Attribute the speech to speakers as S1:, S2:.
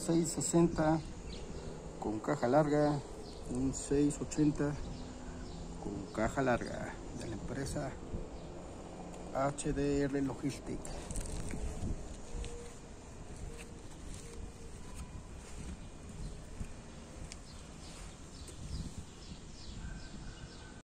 S1: 660 con caja larga, un 680 con caja larga de la empresa HDR Logistics.